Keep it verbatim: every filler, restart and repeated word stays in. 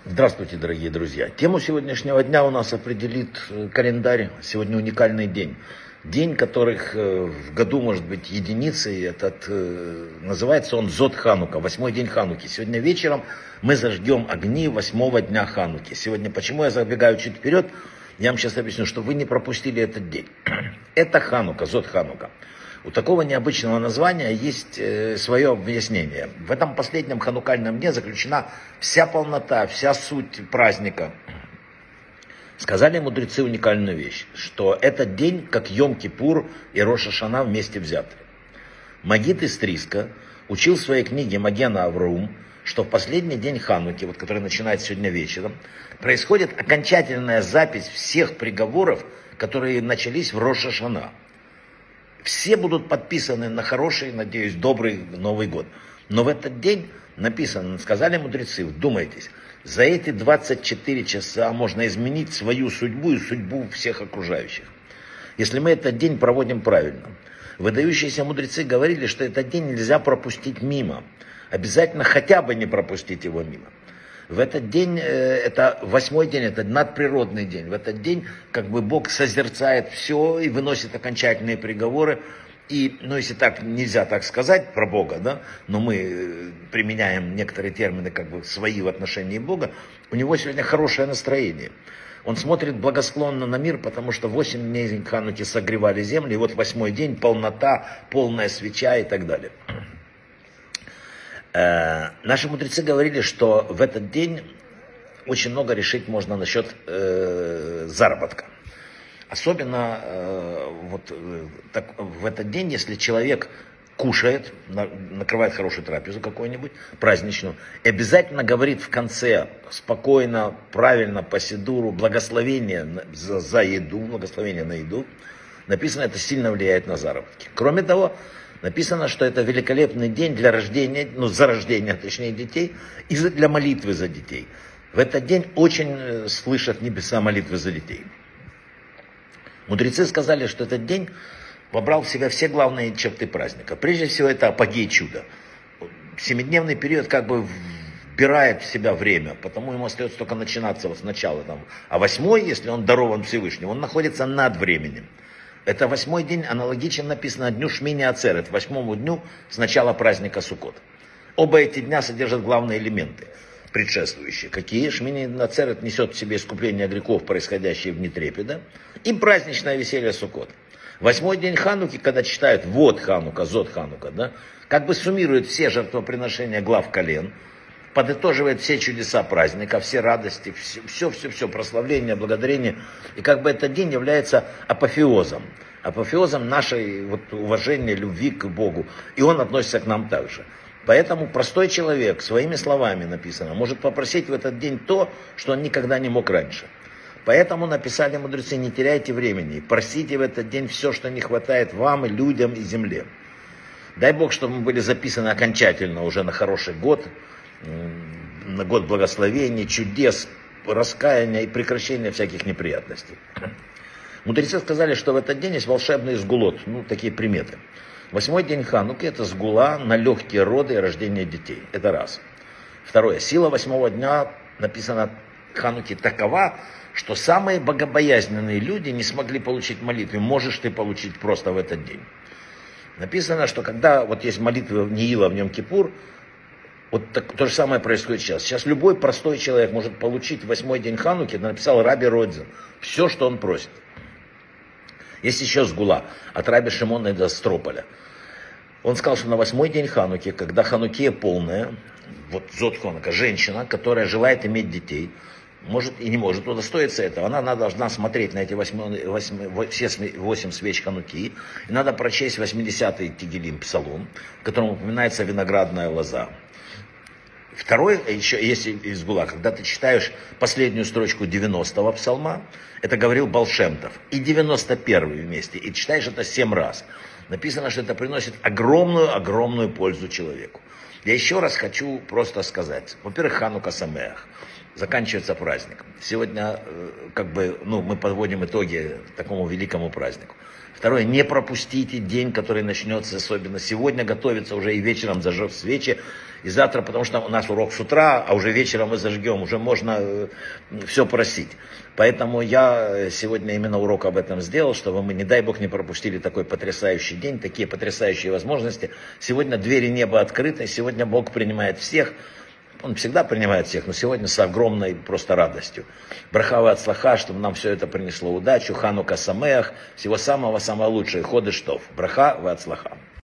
Здравствуйте, дорогие друзья. Тему сегодняшнего дня у нас определит календарь. Сегодня уникальный день. День, которых в году может быть единицей. Этот, называется он Зод Ханука, восьмой день Хануки. Сегодня вечером мы зажгем огни восьмого дня Хануки. Сегодня, почему я забегаю чуть вперед, я вам сейчас объясню, чтобы вы не пропустили этот день. Это Ханука, Зод Ханука. У такого необычного названия есть э, свое объяснение. В этом последнем ханукальном дне заключена вся полнота, вся суть праздника. Сказали мудрецы уникальную вещь, что этот день как Йом-Кипур и Рош ха-Шана вместе взяты. Магид из Триска учил в своей книге Магена Авраам, что в последний день Хануки, вот, который начинается сегодня вечером, происходит окончательная запись всех приговоров, которые начались в Рош ха-Шана. Все будут подписаны на хороший, надеюсь, добрый Новый год. Но в этот день написано, сказали мудрецы, вдумайтесь, за эти двадцать четыре часа можно изменить свою судьбу и судьбу всех окружающих. Если мы этот день проводим правильно. Выдающиеся мудрецы говорили, что этот день нельзя пропустить мимо. Обязательно хотя бы не пропустить его мимо. В этот день, это восьмой день, это надприродный день. В этот день как бы Бог созерцает все и выносит окончательные приговоры. И, ну, если так нельзя так сказать про Бога, да, но мы применяем некоторые термины как бы свои в отношении Бога, у него сегодня хорошее настроение. Он смотрит благосклонно на мир, потому что восемь дней Хануки согревали землю, и вот восьмой день полнота, полная свеча и так далее. Э, наши мудрецы говорили, что в этот день очень много решить можно насчет э, заработка. Особенно э, вот, э, так, в этот день, если человек кушает, на, накрывает хорошую трапезу какую-нибудь, праздничную, и обязательно говорит в конце спокойно, правильно, по сидуру, благословение за, за еду, благословение на еду, написано, это сильно влияет на заработки. Кроме того, написано, что это великолепный день для рождения, ну, за рождение, точнее, детей, и для молитвы за детей. В этот день очень слышат небеса молитвы за детей. Мудрецы сказали, что этот день вобрал в себя все главные черты праздника. Прежде всего, это апогей чуда. Семидневный период как бы вбирает в себя время, потому ему остается только начинаться вот сначала. Там. А восьмой, если он дарован Всевышним, он находится над временем. Это восьмой день, аналогично написано дню Шмини Ацерет, восьмому дню с начала праздника Суккот. Оба эти дня содержат главные элементы предшествующие. Какие? Шмини Ацерет несет в себе искупление грехов, происходящие в дни трепета, и праздничное веселье Суккот. Восьмой день Хануки, когда читают вот Ханука, Зод Ханука, да, как бы суммирует все жертвоприношения глав колен, подытоживает все чудеса праздника, все радости, все-все-все, прославление, благодарение. И как бы этот день является апофеозом. Апофеозом нашей вот, уважения, любви к Богу. И он относится к нам также. Поэтому простой человек, своими словами написано, может попросить в этот день то, что он никогда не мог раньше. Поэтому написали мудрецы, не теряйте времени, просите в этот день все, что не хватает вам, и людям, и земле. Дай Бог, чтобы мы были записаны окончательно уже на хороший год, на год благословений, чудес, раскаяния и прекращения всяких неприятностей. Мудрецы сказали, что в этот день есть волшебный сгулот, ну, такие приметы. Восьмой день Хануки – это сгула на легкие роды и рождение детей. Это раз. Второе. Сила восьмого дня, написано Хануки, такова, что самые богобоязненные люди не смогли получить молитву. Можешь ты получить просто в этот день. Написано, что когда вот есть молитва Неила в Йом-Кипур, вот так, то же самое происходит сейчас. Сейчас любой простой человек может получить восьмой день Хануки, написал Раби Родзин, все, что он просит. Есть еще сгула от Раби Шимона из Астрополя. Он сказал, что на восьмой день Хануки, когда Ханукия полная, вот Зод Ханука, женщина, которая желает иметь детей, может и не может удостоиться этого, она, она должна смотреть на эти восьми, восьми, все восемь свеч Хануки, и надо прочесть восьмидесятый Тегилим Псалом, в котором упоминается виноградная лоза. Второй, еще есть из Гула, когда ты читаешь последнюю строчку девяностого псалма, это говорил Баал Шем Тов, и девяносто первый вместе, и читаешь это семь раз. Написано, что это приносит огромную-огромную пользу человеку. Я еще раз хочу просто сказать, во-первых, Ханука Самеах. заканчивается праздник. Сегодня как бы, ну, мы подводим итоги такому великому празднику. Второе, не пропустите день, который начнется, особенно сегодня, готовится уже и вечером зажег свечи. И завтра, потому что у нас урок с утра, а уже вечером мы зажгем, уже можно все просить. Поэтому я сегодня именно урок об этом сделал, чтобы мы, не дай Бог, не пропустили такой потрясающий день, такие потрясающие возможности. Сегодня двери неба открыты, сегодня Бог принимает всех. Он всегда принимает всех, но сегодня с огромной просто радостью. Браха ва ацлаха, чтобы нам все это принесло удачу. Ханука самеах. Всего самого-самого лучшего. Ходеш тов. Браха ва ацлаха.